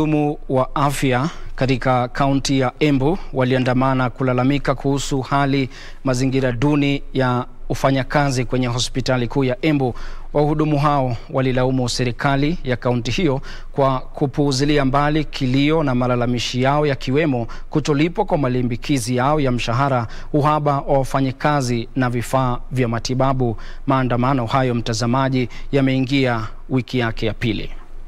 Wahudumu wa afya katika kaunti ya Embu waliandamana kulalamika kuhusu hali mazingira duni ya ufanyakazi kwenye hospitali kuu ya Embu. Wahudumu hao walilaumu serikali ya kaunti hiyo kwa kupuuzilia mbali kilio na malalamishi yao, yakiwemo kutolipwa kwa malimbikizi yao ya mshahara, uhaba wa wafanyikazi na vifaa vya matibabu. Maandamano hayo, mtazamaji, yameingia wiki yake ya pili.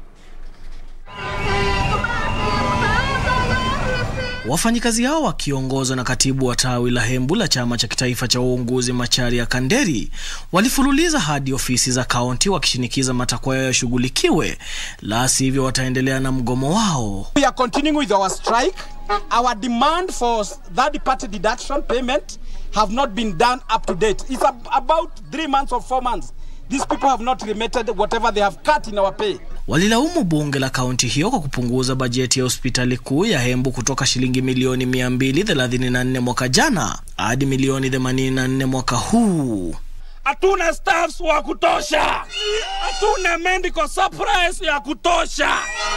Wafanyikazi hao wakiongozwa na katibu wa tawi la Embu la chama cha kitaifa cha uongozi Macharia Kanderi walifululiza hadi ofisi za kaunti wakishinikiza matakwa yao yashughulikiwe, la sivyo wataendelea na mgomo wao. We are continuing with our strike. Our demand for third-party deduction payment have not been done up to date. It's about 3 months or 4 months. These people have not remitted whatever they have cut in our pay. Walilaumu bunge la kaunti hiyo kwa kupunguza bajeti ya hospitali kuu ya Embu kutoka shilingi milioni 234 mwaka jana hadi milioni 84 mwaka huu. Hatuna staffs wa kutosha. Hatuna medical supplies ya kutosha.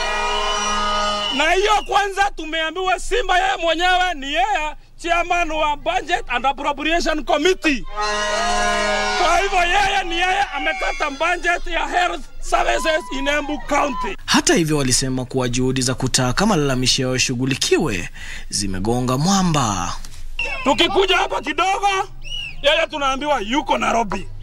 Na hiyo kwanza tumeambiwa Simba yeye mwenyewe ni yeye chairman wa budget and appropriation committee. Kwa hivyo yeye ni yeye amekata budget ya health services in Embu County. Hata hivyo walisema kuwa juhudi za kutaka malalamisho yao yashughulikiwe zimegonga mwamba. Tukikuja hapa kidogo, yeye tunaambiwa yuko Nairobi.